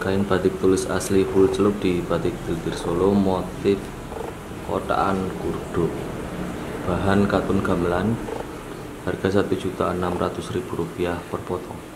Kain batik tulis asli full celup di Batik Tiltir Solo, motif kotaan kurdo, bahan katun gamelan, harga Rp1.600.000 per potong.